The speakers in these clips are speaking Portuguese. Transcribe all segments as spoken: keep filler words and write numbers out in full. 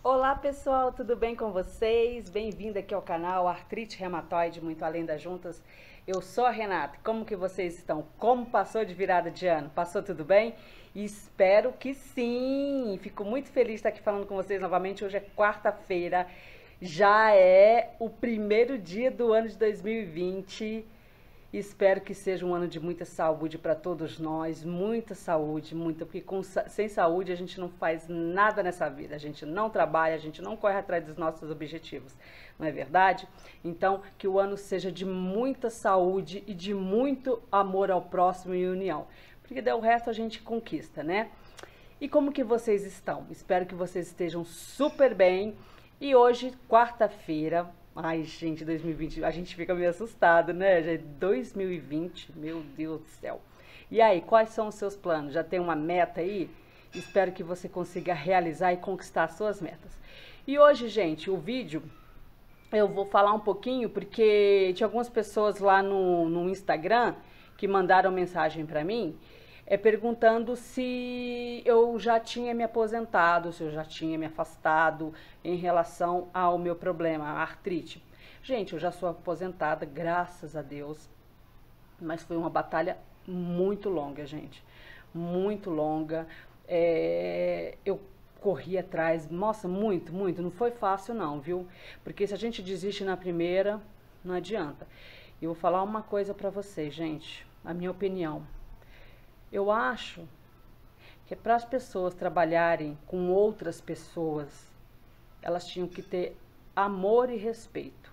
Olá pessoal, tudo bem com vocês? Bem-vindo aqui ao canal Artrite Reumatoide Muito Além das Juntas. Eu sou a Renata, como que vocês estão? Como passou de virada de ano? Passou tudo bem? Espero que sim! Fico muito feliz de estar aqui falando com vocês novamente. Hoje é quarta-feira, já é o primeiro dia do ano de dois mil e vinte. Espero que seja um ano de muita saúde para todos nós, muita saúde, muita, porque com, sem saúde a gente não faz nada nessa vida, a gente não trabalha, a gente não corre atrás dos nossos objetivos, não é verdade? Então, que o ano seja de muita saúde e de muito amor ao próximo e união, porque daí o resto a gente conquista, né? E como que vocês estão? Espero que vocês estejam super bem. E hoje, quarta-feira, ai, gente, dois mil e vinte, a gente fica meio assustado, né? Já é dois mil e vinte, meu Deus do céu. E aí, quais são os seus planos? Já tem uma meta aí? Espero que você consiga realizar e conquistar as suas metas. E hoje, gente, o vídeo eu vou falar um pouquinho porque tinha algumas pessoas lá no, no Instagram que mandaram mensagem para mim é, perguntando se eu já tinha me aposentado, se eu já tinha me afastado em relação ao meu problema, a artrite. Gente, eu já sou aposentada, graças a Deus, mas foi uma batalha muito longa, gente, muito longa. É, eu corri atrás, nossa, muito, muito, não foi fácil não, viu? Porque se a gente desiste na primeira, não adianta. Eu vou falar uma coisa pra vocês, gente, a minha opinião. Eu acho que para as pessoas trabalharem com outras pessoas, elas tinham que ter amor e respeito.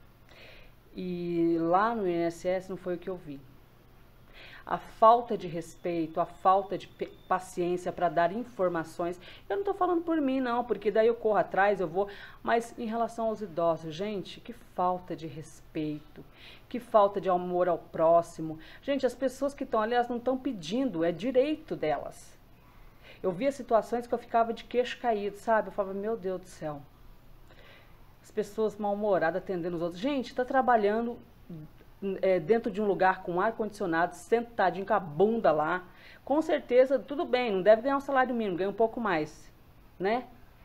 E lá no I N S S não foi o que eu vi. A falta de respeito, a falta de paciência para dar informações. Eu não estou falando por mim, não, porque daí eu corro atrás, eu vou. Mas em relação aos idosos, gente, que falta de respeito, que falta de amor ao próximo. Gente, as pessoas que estão ali, elas não estão pedindo, é direito delas. Eu via situações que eu ficava de queixo caído, sabe? Eu falava, meu Deus do céu. As pessoas mal-humoradas atendendo os outros. Gente, está trabalhando É, dentro de um lugar com ar-condicionado, sentadinho com a bunda lá, com certeza, tudo bem, não deve ganhar um salário mínimo, ganha um pouco mais, né?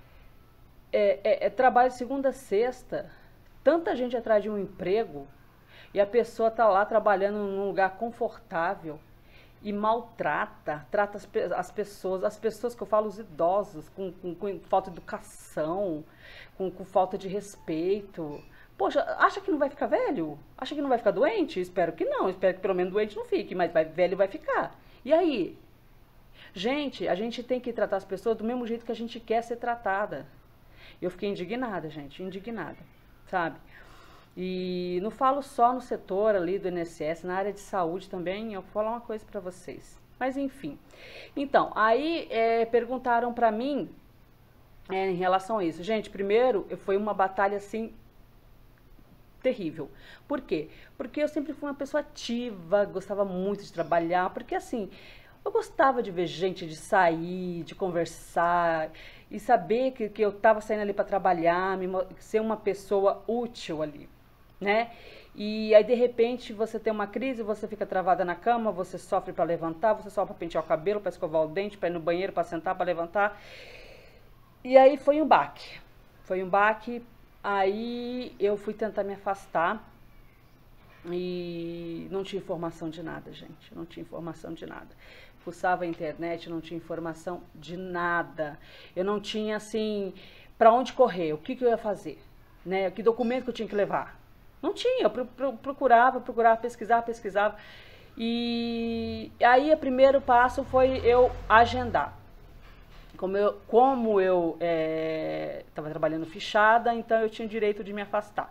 É, é, é trabalho de segunda a sexta, tanta gente atrás de um emprego, e a pessoa tá lá trabalhando num lugar confortável, e maltrata, trata as, as pessoas, as pessoas que eu falo, os idosos, com, com, com falta de educação, com, com falta de respeito. Poxa, acha que não vai ficar velho? Acha que não vai ficar doente? Espero que não, espero que pelo menos doente não fique, mas vai, velho vai ficar. E aí? Gente, a gente tem que tratar as pessoas do mesmo jeito que a gente quer ser tratada. Eu fiquei indignada, gente, indignada, sabe? E não falo só no setor ali do I N S S, na área de saúde também, eu vou falar uma coisa pra vocês. Mas enfim. Então, aí é, perguntaram pra mim é, em relação a isso. Gente, primeiro, foi uma batalha assim terrível. Por quê? Porque eu sempre fui uma pessoa ativa, gostava muito de trabalhar, porque assim, eu gostava de ver gente, de sair, de conversar, e saber que, que eu estava saindo ali para trabalhar, me, ser uma pessoa útil ali, né? E aí, de repente, você tem uma crise, você fica travada na cama, você sofre para levantar, você sofre para pentear o cabelo, para escovar o dente, para ir no banheiro, para sentar, para levantar. E aí foi um baque. Foi um baque. Aí eu fui tentar me afastar e não tinha informação de nada, gente. Não tinha informação de nada. Fuçava a internet, não tinha informação de nada. Eu não tinha, assim, para onde correr, o que, que eu ia fazer, né? Que documento que eu tinha que levar. Não tinha, eu procurava, procurava, pesquisava, pesquisava. E aí o primeiro passo foi eu agendar. Como eu, como eu estava é, trabalhando fichada, então eu tinha direito de me afastar.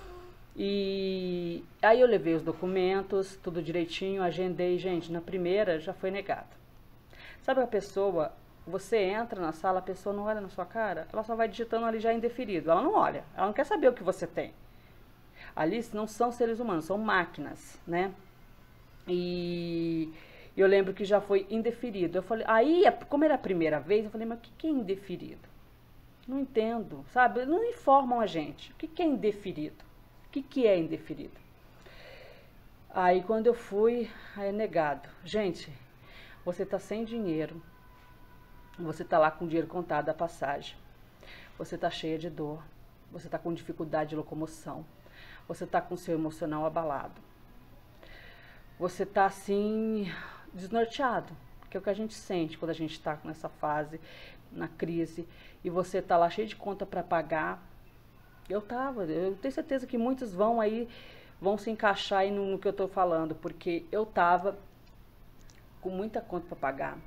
E aí eu levei os documentos, tudo direitinho, agendei. Gente, na primeira já foi negado. Sabe a pessoa, você entra na sala, a pessoa não olha na sua cara, ela só vai digitando ali já indeferido. Ela não olha, ela não quer saber o que você tem. Ali não são seres humanos, são máquinas, né? E eu lembro que já foi indeferido. Eu falei, aí, como era a primeira vez, eu falei, mas o que é indeferido? Não entendo, sabe? Não informam a gente. O que é indeferido? O que é indeferido? Aí, quando eu fui, aí é negado. Gente, você tá sem dinheiro. Você tá lá com o dinheiro contado da passagem. você está cheia de dor, você está com dificuldade de locomoção, você está com seu emocional abalado, você está assim, desnorteado, que é o que a gente sente quando a gente está nessa fase, na crise, e você está lá cheio de conta para pagar. Eu tava, eu tenho certeza que muitos vão aí, vão se encaixar aí no, no que eu estou falando, porque eu tava com muita conta para pagar,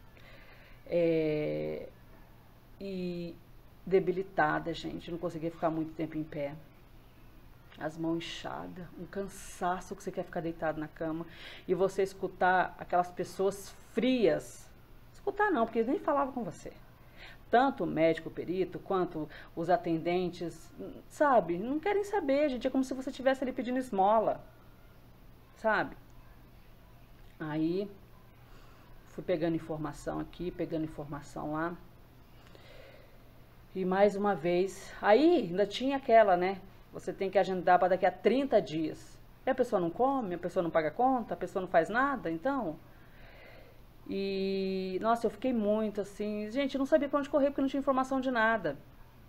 é, e debilitada, gente, não conseguia ficar muito tempo em pé, as mãos inchadas, um cansaço que você quer ficar deitado na cama, e você escutar aquelas pessoas frias, escutar não, porque eles nem falavam com você, tanto o médico, o perito, quanto os atendentes, sabe, não querem saber, gente, é como se você estivesse ali pedindo esmola, sabe? Aí, fui pegando informação aqui, pegando informação lá, e mais uma vez, aí ainda tinha aquela, né, você tem que agendar para daqui a trinta dias, e a pessoa não come, a pessoa não paga conta, a pessoa não faz nada, então... E, nossa, eu fiquei muito assim, gente, eu não sabia pra onde correr porque não tinha informação de nada.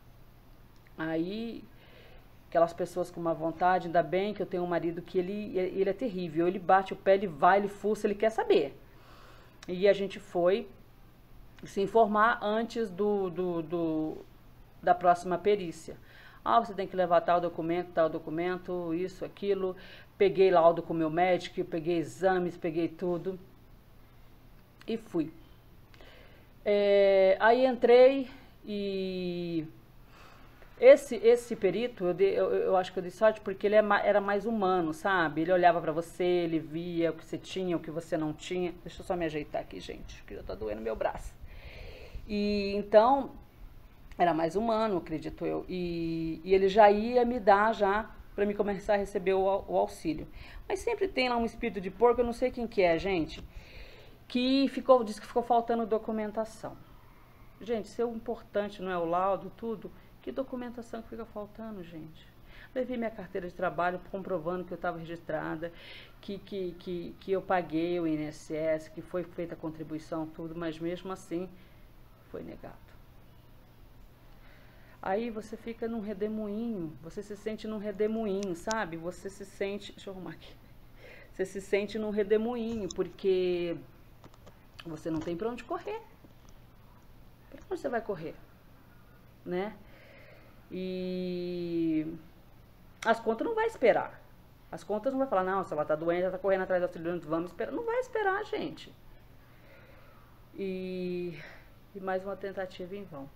Aí, aquelas pessoas com uma vontade, ainda bem que eu tenho um marido que ele, ele é terrível, ele bate o pé, ele vai, ele fuça, ele quer saber. E a gente foi se informar antes do, do, do, da próxima perícia. Ah, você tem que levar tal documento, tal documento, isso, aquilo. Peguei laudo com o meu médico, peguei exames, peguei tudo. E fui. É, aí entrei e esse, esse perito, eu, dei, eu, eu acho que eu dei sorte porque ele é, era mais humano, sabe? Ele olhava pra você, ele via o que você tinha, o que você não tinha. Deixa eu só me ajeitar aqui, gente, que já tá doendo meu braço. E então, era mais humano, acredito eu. E, e ele já ia me dar já pra me começar a receber o, o auxílio. Mas sempre tem lá um espírito de porco, eu não sei quem que é, gente, que ficou, disse que ficou faltando documentação. Gente, se o importante não é o laudo, tudo, que documentação que fica faltando, gente? Levei minha carteira de trabalho comprovando que eu estava registrada, que, que, que, que eu paguei o I N S S, que foi feita a contribuição, tudo, mas mesmo assim foi negado. Aí você fica num redemoinho, você se sente num redemoinho, sabe? Você se sente, deixa eu arrumar aqui, você se sente num redemoinho, porque... você não tem pra onde correr. Pra onde você vai correr? Né? E as contas não vai esperar. As contas não vai falar, não, se ela tá doente, ela tá correndo atrás do auxílio, vamos esperar. Não vai esperar, gente. E, e mais uma tentativa em vão.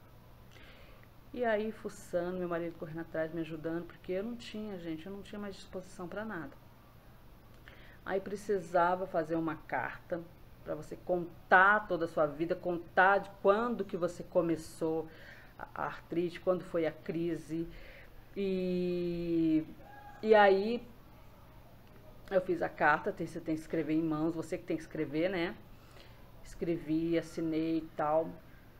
E aí, fuçando, meu marido correndo atrás, me ajudando, porque eu não tinha, gente, eu não tinha mais disposição pra nada. Aí precisava fazer uma carta para você contar toda a sua vida, contar de quando que você começou a artrite, quando foi a crise. E, e aí eu fiz a carta, tem, você tem que escrever em mãos, você que tem que escrever, né? Escrevi, assinei e tal.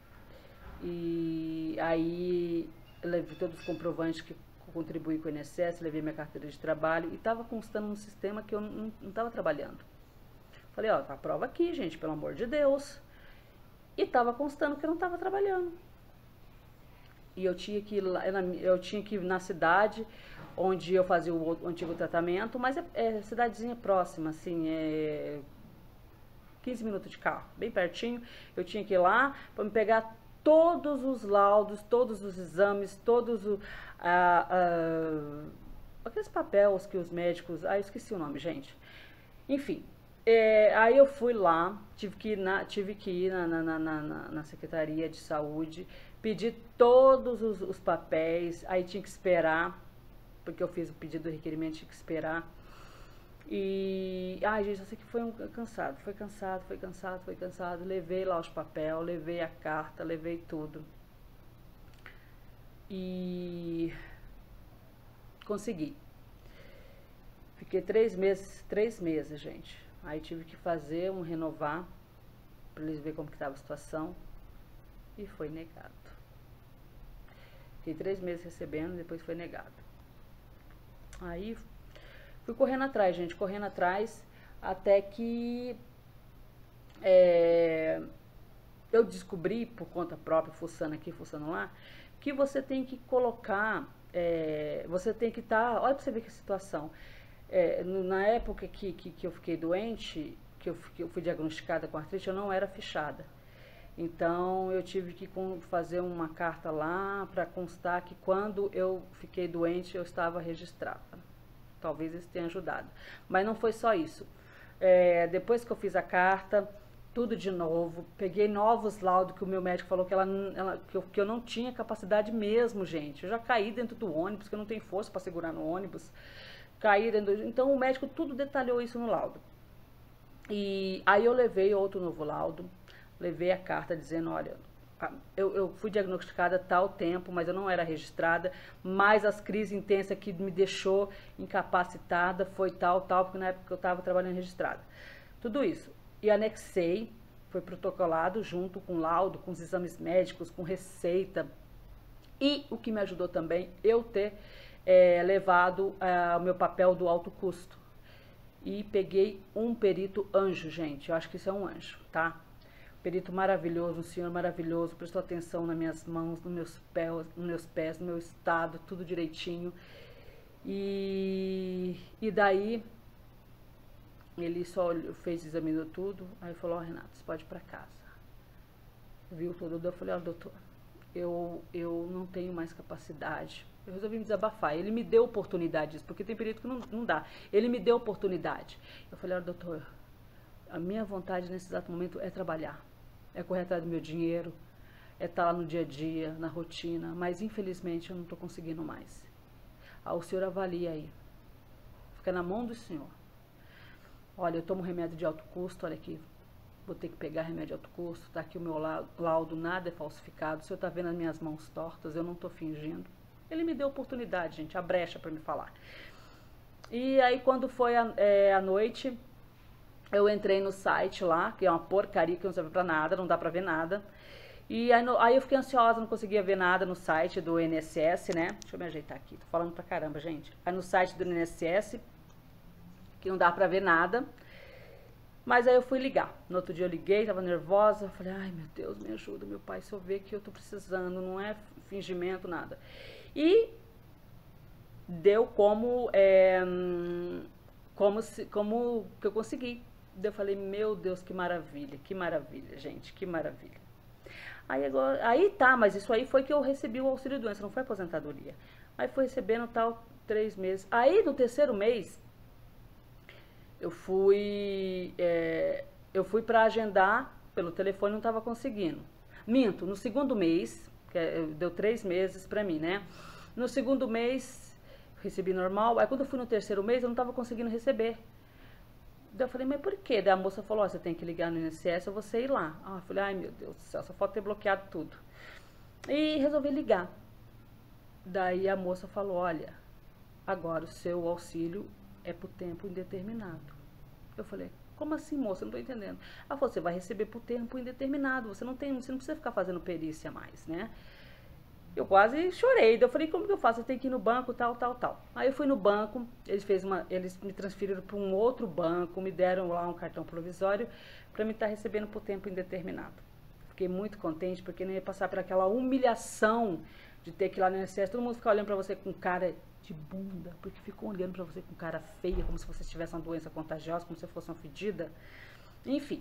E aí eu levei todos os comprovantes que contribuí com o I N S S, levei minha carteira de trabalho e estava constando no sistema que eu não estava trabalhando. Falei, ó, tá a prova aqui, gente, pelo amor de Deus. E tava constando que eu não tava trabalhando. E eu tinha que ir lá, eu tinha que ir na cidade onde eu fazia o, o antigo tratamento, mas é, é cidadezinha próxima, assim, é quinze minutos de carro, bem pertinho. Eu tinha que ir lá para me pegar todos os laudos, todos os exames, todos os... Ah, ah, aqueles papéis que os médicos... Ah, eu esqueci o nome, gente. Enfim... É, aí eu fui lá, tive que ir na, tive que ir na, na, na, na, na Secretaria de Saúde, pedi todos os, os papéis, aí tinha que esperar, porque eu fiz o pedido do requerimento, tinha que esperar. E, ai gente, eu sei que foi um cansado, foi cansado, foi cansado, foi cansado, levei lá os papéis, levei a carta, levei tudo. E consegui. Fiquei três meses, três meses, gente. Aí tive que fazer um renovar, para eles verem como que estava a situação, e foi negado. Fiquei três meses recebendo, depois foi negado. Aí fui correndo atrás, gente, correndo atrás, até que é, eu descobri por conta própria, fuçando aqui, fuçando lá, que você tem que colocar, é, você tem que estar, tá, olha pra você ver que situação, é, na época que, que, que eu fiquei doente, que eu, que eu fui diagnosticada com artrite, eu não era fichada. Então eu tive que fazer uma carta lá para constar que quando eu fiquei doente eu estava registrada. Talvez isso tenha ajudado. Mas não foi só isso. É, depois que eu fiz a carta, tudo de novo, peguei novos laudos que o meu médico falou que, ela, ela, que, eu, que eu não tinha capacidade mesmo, gente. Eu já caí dentro do ônibus, que eu não tenho força para segurar no ônibus. Caí dentro do, então o médico tudo detalhou isso no laudo. E aí eu levei outro novo laudo. Levei a carta dizendo, olha, eu, eu fui diagnosticada tal tempo, mas eu não era registrada, mas as crises intensas que me deixou incapacitada foi tal, tal, porque na época eu estava trabalhando registrada. Tudo isso. E anexei, foi protocolado junto com laudo, com os exames médicos, com receita. E o que me ajudou também, eu ter é, levado uh, o meu papel do alto custo. E peguei um perito anjo, gente, eu acho que isso é um anjo, tá? Perito maravilhoso, um senhor maravilhoso, prestou atenção nas minhas mãos, nos meus pés, nos meus pés, no meu estado, tudo direitinho. E, e daí, ele só fez, examinou tudo, aí falou, ó, oh, Renato, você pode ir pra casa. Viu tudo, eu falei, ó, oh, doutor, eu, eu não tenho mais capacidade. Eu resolvi me desabafar, ele me deu oportunidade disso, porque tem perito que não, não dá. Ele me deu oportunidade. Eu falei, ó, oh, doutor, a minha vontade nesse exato momento é trabalhar. É correr atrás do meu dinheiro, é estar lá no dia a dia, na rotina, mas infelizmente eu não estou conseguindo mais. Ah, o senhor avalia aí, fica na mão do senhor. Olha, eu tomo remédio de alto custo, olha aqui, vou ter que pegar remédio de alto custo, tá aqui o meu laudo, nada é falsificado, o senhor está vendo as minhas mãos tortas, eu não estou fingindo. Ele me deu oportunidade, gente, a brecha para me falar. E aí quando foi a, é, a noite... eu entrei no site lá, que é uma porcaria que não serve pra nada, não dá pra ver nada. E aí, no, aí eu fiquei ansiosa, não conseguia ver nada no site do I N S S, né? Deixa eu me ajeitar aqui, tô falando pra caramba, gente. Aí no site do I N S S, que não dá pra ver nada. Mas aí eu fui ligar. No outro dia eu liguei, tava nervosa. Falei, ai meu Deus, me ajuda, meu pai, se eu ver que eu tô precisando, não é fingimento, nada. E deu como, é, como, se, como que eu consegui. Eu falei, meu Deus, que maravilha, que maravilha, gente, que maravilha. Aí, agora, aí tá, mas isso aí foi que eu recebi o auxílio doença, não foi aposentadoria. Aí fui recebendo tal, três meses. Aí no terceiro mês, eu fui, é, eu fui para agendar pelo telefone, não estava conseguindo. Minto, no segundo mês, que é, deu três meses para mim, né? No segundo mês, recebi normal. Aí quando eu fui no terceiro mês, eu não estava conseguindo receber. Daí eu falei, mas por quê? Daí a moça falou, oh, você tem que ligar no I N S S ou você ir lá. Ah, eu falei, ai meu Deus do céu, só falta ter bloqueado tudo. E resolvi ligar. Daí a moça falou, olha, agora o seu auxílio é por tempo indeterminado. Eu falei, como assim, moça? Eu não tô entendendo. Ela falou, você vai receber por tempo indeterminado, você não tem, você não precisa ficar fazendo perícia mais, né? Eu quase chorei, daí eu falei, como que eu faço? Eu tenho que ir no banco, tal, tal, tal. Aí eu fui no banco, eles, fez uma, eles me transferiram para um outro banco, me deram lá um cartão provisório para me estar recebendo por tempo indeterminado. Fiquei muito contente, porque não ia passar por aquela humilhação de ter que ir lá no I N S S, todo mundo ficar olhando para você com cara de bunda, porque ficou olhando para você com cara feia, como se você tivesse uma doença contagiosa, como se fosse uma fedida. Enfim.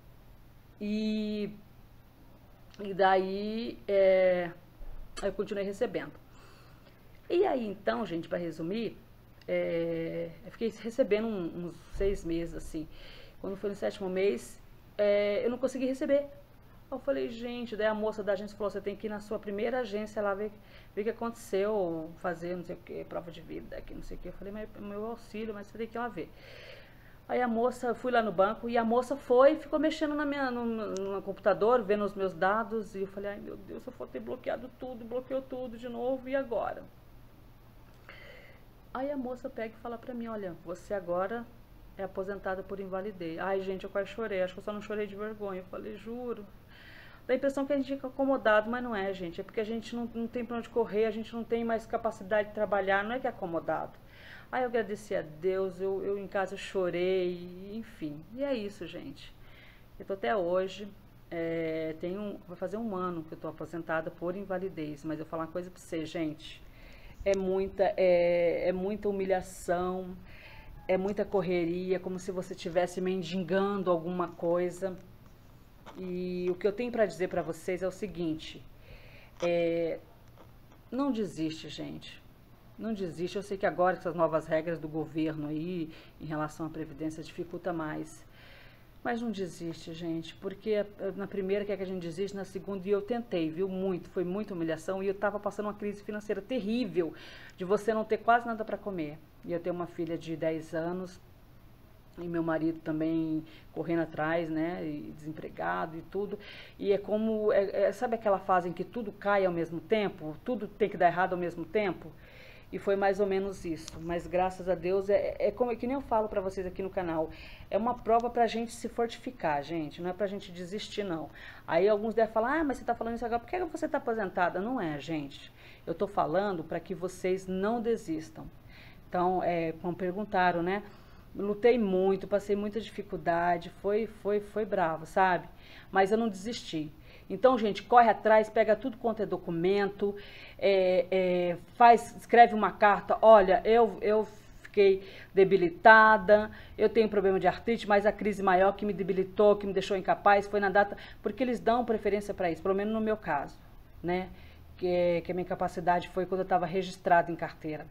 E, e daí... É, eu continuei recebendo. E aí, então, gente, para resumir, é, eu fiquei recebendo um, uns seis meses, assim. Quando foi no sétimo mês, é, eu não consegui receber. Eu falei, gente, daí a moça da agência falou, você tem que ir na sua primeira agência lá ver, ver o que aconteceu, fazer não sei o que, prova de vida, aqui, não sei o que. Eu falei, mas meu auxílio, mas você tem que ir lá ver. Aí a moça, eu fui lá no banco e a moça foi e ficou mexendo na minha, no, no computador, vendo os meus dados. E eu falei, ai meu Deus, eu vou ter bloqueado tudo, bloqueou tudo de novo, e agora? Aí a moça pega e fala pra mim, olha, você agora é aposentada por invalidez. Ai gente, eu quase chorei, acho que eu só não chorei de vergonha. Eu falei, juro. Dá a impressão que a gente fica acomodado, mas não é, gente. É porque a gente não, não tem pra onde correr, a gente não tem mais capacidade de trabalhar, não é que é acomodado. Aí eu agradeci a Deus, eu, eu em casa chorei, enfim. E é isso, gente. Eu tô até hoje é, tem um, vai fazer um ano que eu tô aposentada por invalidez, mas eu vou falar uma coisa pra você, gente, é muita, é, é muita humilhação, é muita correria, como se você estivesse mendigando alguma coisa. E o que eu tenho para dizer para vocês é o seguinte, é, não desiste, gente. Não desiste. Eu sei que agora com essas novas regras do governo aí, em relação à Previdência, dificulta mais. Mas não desiste, gente, porque na primeira quer que a gente desiste, na segunda, e eu tentei, viu, muito, foi muita humilhação, e eu estava passando uma crise financeira terrível, de você não ter quase nada para comer. E eu tenho uma filha de dez anos, e meu marido também correndo atrás, né, e desempregado e tudo, e é como, é, é, sabe aquela fase em que tudo cai ao mesmo tempo, tudo tem que dar errado ao mesmo tempo? E foi mais ou menos isso, mas graças a Deus, é, é como que nem eu falo pra vocês aqui no canal, é uma prova pra gente se fortificar, gente, não é pra gente desistir, não. Aí alguns devem falar, ah, mas você tá falando isso agora, por que você tá aposentada? Não é, gente, eu tô falando pra que vocês não desistam. Então, é, como perguntaram, né, lutei muito, passei muita dificuldade, foi, foi, foi bravo, sabe? Mas eu não desisti. Então, gente, corre atrás, pega tudo quanto é documento, é, é, faz, escreve uma carta, olha, eu, eu fiquei debilitada, eu tenho problema de artrite, mas a crise maior que me debilitou, que me deixou incapaz, foi na data, porque eles dão preferência para isso, pelo menos no meu caso, né? Que, que a minha incapacidade foi quando eu estava registrada em carteira.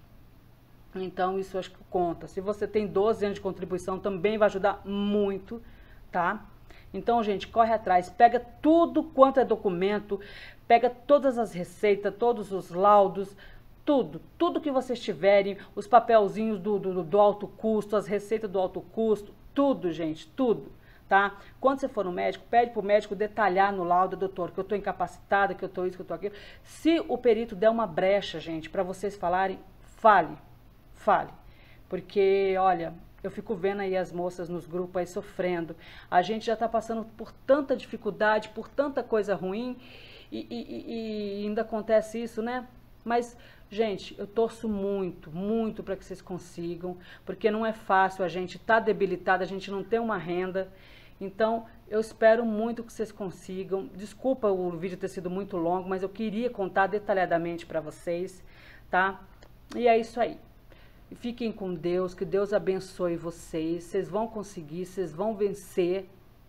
Então, isso acho que conta. Se você tem doze anos de contribuição, também vai ajudar muito, tá? Então, gente, corre atrás, pega tudo quanto é documento, pega todas as receitas, todos os laudos, tudo, tudo que vocês tiverem, os papelzinhos do, do, do alto custo, as receitas do alto custo, tudo, gente, tudo, tá? Quando você for no médico, pede pro médico detalhar no laudo, doutor, que eu tô incapacitada, que eu tô isso, que eu tô aquilo. Se o perito der uma brecha, gente, para vocês falarem, fale, fale, porque, olha, eu fico vendo aí as moças nos grupos aí sofrendo. A gente já está passando por tanta dificuldade, por tanta coisa ruim, e, e, e ainda acontece isso, né? Mas, gente, eu torço muito, muito para que vocês consigam, porque não é fácil, a gente tá debilitada, a gente não tem uma renda. Então, eu espero muito que vocês consigam. Desculpa o vídeo ter sido muito longo, mas eu queria contar detalhadamente para vocês, tá? E é isso aí. Fiquem com Deus, que Deus abençoe vocês, vocês vão conseguir, vocês vão vencer,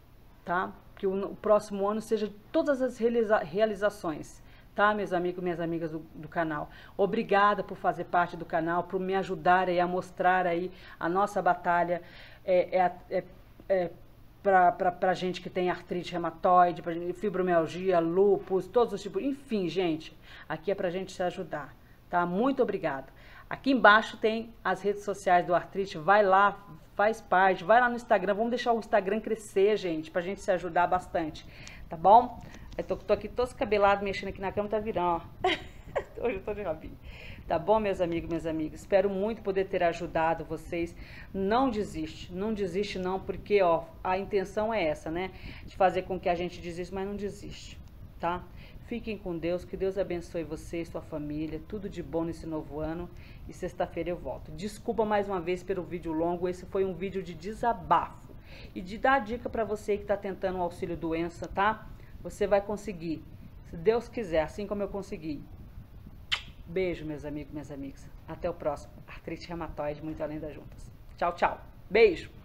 tá? Que o, o próximo ano seja todas as realiza realizações, tá, meus amigos e minhas amigas do, do canal. Obrigada por fazer parte do canal, por me ajudar aí a mostrar aí a nossa batalha, é, é, é, é pra, pra, pra gente que tem artrite reumatoide, pra gente, fibromialgia, lúpus, todos os tipos, enfim, gente, aqui é pra gente se ajudar, tá? Muito obrigada. Aqui embaixo tem as redes sociais do Artrite, vai lá, faz parte, vai lá no Instagram, vamos deixar o Instagram crescer, gente, pra gente se ajudar bastante, tá bom? Eu tô, tô aqui todo descabelado, mexendo aqui na cama, tá virando, ó. Hoje eu tô de rabinho. Tá bom, meus amigos, minhas amigas? Espero muito poder ter ajudado vocês. Não desiste, não desiste não, porque, ó, a intenção é essa, né? De fazer com que a gente desista, mas não desiste, tá? Fiquem com Deus, que Deus abençoe vocês, sua família, tudo de bom nesse novo ano. E sexta-feira eu volto. Desculpa mais uma vez pelo vídeo longo, esse foi um vídeo de desabafo. E de dar dica para você que está tentando o auxílio doença, tá? Você vai conseguir, se Deus quiser, assim como eu consegui. Beijo, meus amigos e minhas amigas. Até o próximo. Artrite reumatoide, muito além das juntas. Tchau, tchau. Beijo.